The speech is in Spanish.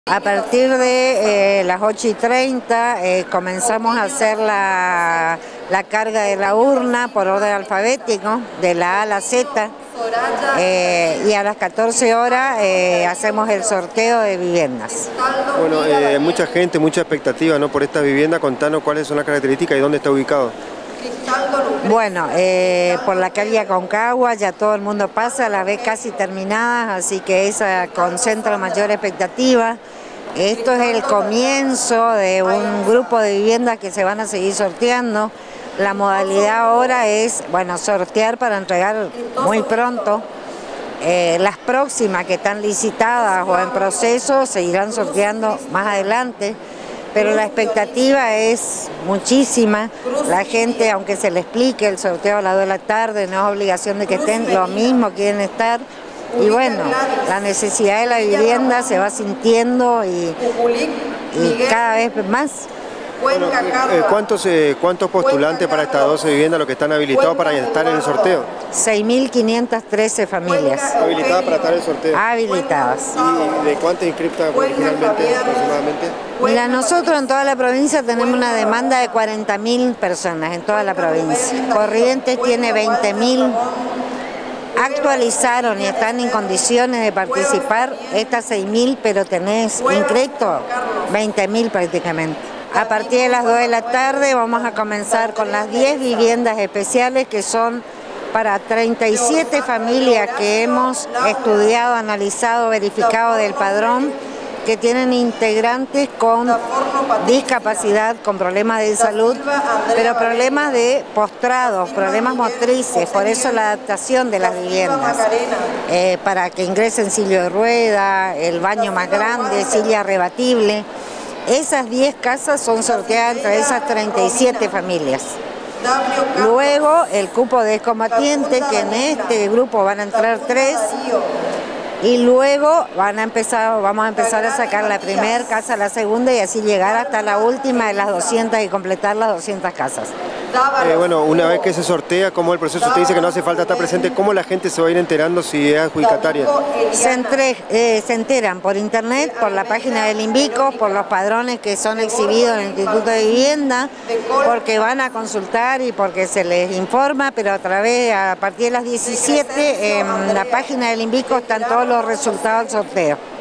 A partir de las 8:30 comenzamos a hacer la carga de la urna por orden alfabético, de la A a la Z, y a las 14 horas hacemos el sorteo de viviendas. Bueno, mucha gente, mucha expectativa, ¿no?, por esta vivienda. Contanos cuáles son las características y dónde está ubicado. Bueno, por la calle Aconcagua ya todo el mundo pasa, las ve casi terminadas, así que esa concentra mayor expectativa. Esto es el comienzo de un grupo de viviendas que se van a seguir sorteando. La modalidad ahora es, bueno, sortear para entregar muy pronto. Las próximas que están licitadas o en proceso se irán sorteando más adelante. Pero la expectativa es muchísima. La gente, aunque se le explique el sorteo a las 2 de la tarde, no es obligación de que estén, lo mismo quieren estar. Y bueno, la necesidad de la vivienda se va sintiendo y cada vez más. Bueno, ¿cuántos postulantes para estas 12 viviendas los que están habilitados para estar en el sorteo? 6.513 familias. ¿Habilitadas para estar en el sorteo? Habilitadas. ¿Y de cuántas inscriptas originalmente aproximadamente? Mira, nosotros en toda la provincia tenemos una demanda de 40.000 personas, en toda la provincia. Corrientes tiene 20.000. Actualizaron y están en condiciones de participar estas 6.000, pero tenés inscrito 20.000 prácticamente. A partir de las 2 de la tarde vamos a comenzar con las 10 viviendas especiales que son para 37 familias que hemos estudiado, analizado, verificado del padrón, que tienen integrantes con discapacidad, con problemas de salud, pero problemas de postrados, problemas motrices, por eso la adaptación de las viviendas, para que ingresen silla de rueda, el baño más grande, silla rebatible. Esas 10 casas son sorteadas entre esas 37 familias. Luego el cupo de excombatientes, que en este grupo van a entrar 3, y luego vamos a empezar a sacar la primera casa, la segunda, y así llegar hasta la última de las 200 y completar las 200 casas. Bueno, una vez que se sortea, ¿cómo es el proceso? Usted dice que no hace falta estar presente. ¿Cómo la gente se va a ir enterando si es adjudicataria? Se enteran por internet, por la página del INVICO, por los padrones que son exhibidos en el Instituto de Vivienda, porque van a consultar y porque se les informa, pero a partir de las 17 en la página del INVICO están todos los resultados del sorteo.